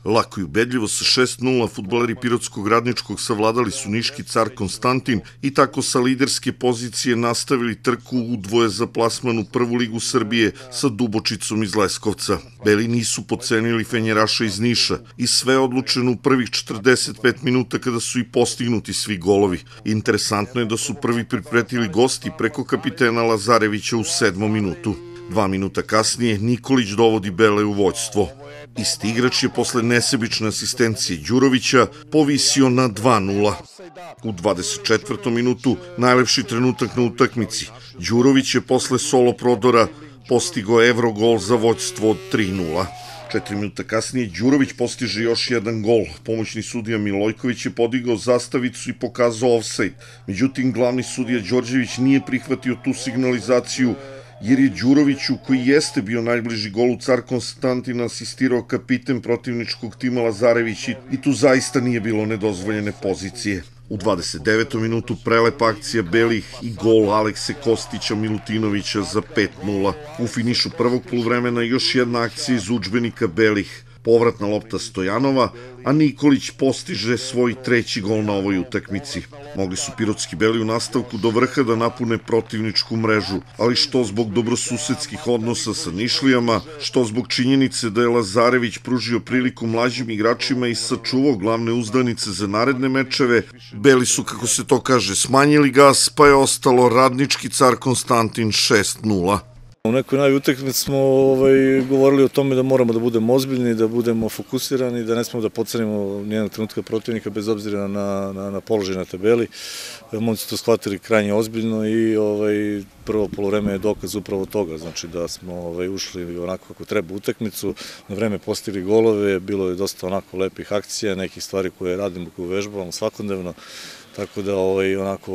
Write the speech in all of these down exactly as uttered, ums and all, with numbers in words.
Lako i ubedljivo sa šest nula fudbaleri Pirotskog Radničkog savladali su niški Car Konstantin i tako sa liderske pozicije nastavili trku u dvoje za plasman u prvu ligu Srbije sa Dubočicom iz Leskovca. Beli nisu podcenili Fenjeraša iz Niša i sve odlučeno u prvih četrdeset pet minuta kada su i postignuti svi golovi. Interesantno je da su prvi pripretili gosti preko kapitena Lazarevića u sedmom minutu. Dva minuta kasnije Nikolić dovodi Bele u vođstvo. Isti igrač je posle nesebične asistencije Đurovića povisio na dva nula. U dvadeset četvrtom minutu najlepši trenutak na utakmici. Đurović je posle solo prodora postigao Evrogol za vođstvo od tri nula. Četiri minuta kasnije Đurović postiže još jedan gol. Pomoćni sudija Milojković je podigao zastavicu i pokazao ofsajd. Međutim, glavni sudija Đorđević nije prihvatio tu signalizaciju, jer je Đuroviću, koji jeste bio najbliži golu Car Konstantina, asistirao kapiten protivničkog tima Lazarević i tu zaista nije bilo nedozvoljene pozicije. U dvadeset devetom minutu prelepa akcija Belih i gol Alekse Kostića Milutinovića za pet nula. U finišu prvog poluvremena još jedna akcija iz udžbenika Belih. Povratna lopta Stojanova, a Nikolić postiže svoj treći gol na ovoj utakmici. Mogli su pirotski Beli u nastavku do vrha da napune protivničku mrežu, ali što zbog dobrosusedskih odnosa sa Nišlijama, što zbog činjenice da je Lazarević pružio priliku mlađim igračima i sačuvao glavne uzdanice za naredne mečeve, Beli su, kako se to kaže, smanjili gas, pa je ostalo Radnički Car Konstantin šest nula. U nekoj najbolji utakmici smo ovaj, govorili o tome da moramo da budemo ozbiljni, da budemo fokusirani, da ne smemo da podcenimo nijednog trenutka protivnika bez obzira na, na, na položaj na tabeli. Momci su to shvatili krajnje ozbiljno i ovaj, prvo polovreme je dokaz upravo toga, znači da smo ovaj, ušli onako kako treba u utakmicu, na vreme postigli golove, bilo je dosta onako lepih akcija, nekih stvari koje radimo, koje vežbavamo svakodnevno. Tako da ovaj, onako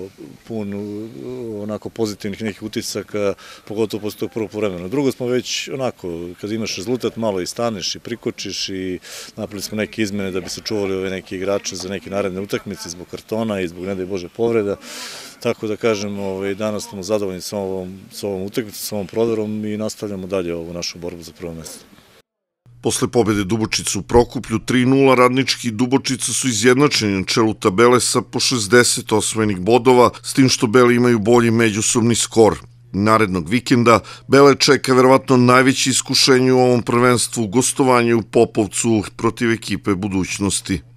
pun onako pozitivnih nekih utisaka, pogotovo posle tog prvog povremena. Drugo smo već onako, kad imaš rezultat, malo i staneš i prikočiš i napravili smo neke izmene da bi sačuvali ove neke igrače za neke naredne utakmice zbog kartona i zbog, ne daj Bože, povreda. Tako da kažem, ovaj, danas smo zadovoljni sa ovom, sa ovom utakmicom, sa ovom prodorom i nastavljamo dalje ovu našu borbu za prvo mesto. Posle pobede Dubočica u Prokuplju tri nula, Radnički i Dubočica su izjednačeni na čelu tabele sa po šezdeset osvojenih bodova, s tim što Beli imaju bolji međusobni skor. Narednog vikenda Bele čeka verovatno najveće iskušenje u ovom prvenstvu, gostovanje u Popovcu protiv ekipe Budućnosti.